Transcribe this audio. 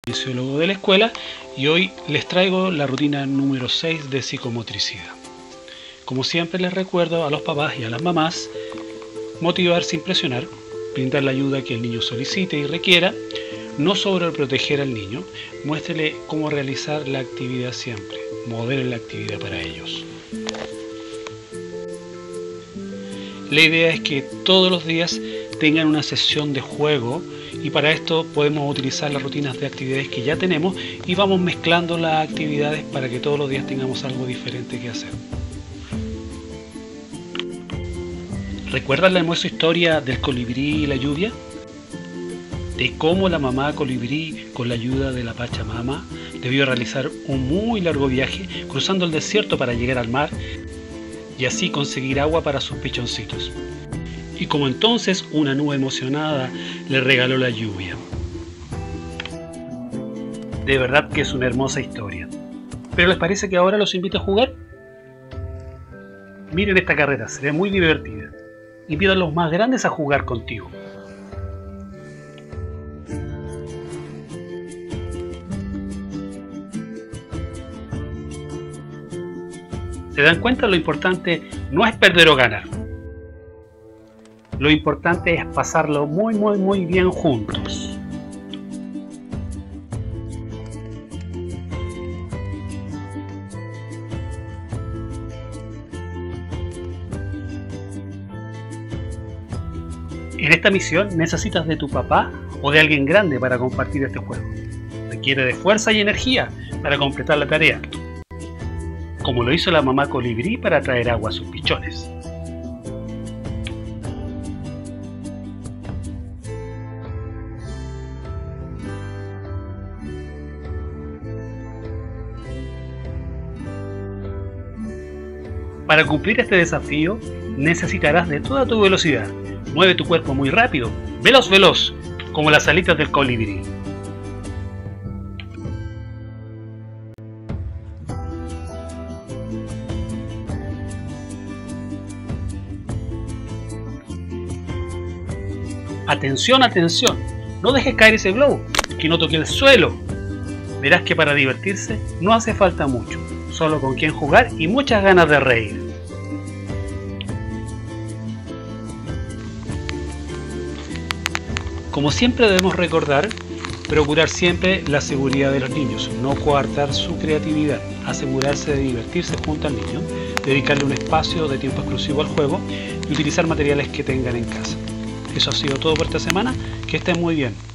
kinesiólogo de la escuela y hoy les traigo la rutina número 6 de psicomotricidad. Como siempre les recuerdo a los papás y a las mamás motivar sin presionar, brindar la ayuda que el niño solicite y requiera, no sobreproteger al niño, muéstrele cómo realizar la actividad siempre, modele la actividad para ellos. La idea es que todos los días tengan una sesión de juego y para esto podemos utilizar las rutinas de actividades que ya tenemos y vamos mezclando las actividades para que todos los días tengamos algo diferente que hacer. ¿Recuerdan la hermosa historia del colibrí y la lluvia? De cómo la mamá colibrí, con la ayuda de la Pachamama, debió realizar un muy largo viaje cruzando el desierto para llegar al mar y así conseguir agua para sus pichoncitos. Y como entonces una nube emocionada le regaló la lluvia. De verdad que es una hermosa historia. ¿Pero les parece que ahora los invito a jugar? Miren esta carrera, será muy divertida. Invito a los más grandes a jugar contigo. ¿Se dan cuenta? Lo importante no es perder o ganar. Lo importante es pasarlo muy bien juntos. En esta misión necesitas de tu papá o de alguien grande para compartir este juego. Requiere de fuerza y energía para completar la tarea, como lo hizo la mamá colibrí para traer agua a sus pichones. Para cumplir este desafío necesitarás de toda tu velocidad. Mueve tu cuerpo muy rápido, veloz, como las alitas del colibrí. Atención, no dejes caer ese globo, que no toque el suelo. Verás que para divertirse no hace falta mucho, solo con quien jugar y muchas ganas de reír. Como siempre debemos recordar, procurar siempre la seguridad de los niños, no coartar su creatividad, asegurarse de divertirse junto al niño, dedicarle un espacio de tiempo exclusivo al juego y utilizar materiales que tengan en casa. Eso ha sido todo por esta semana, que estén muy bien.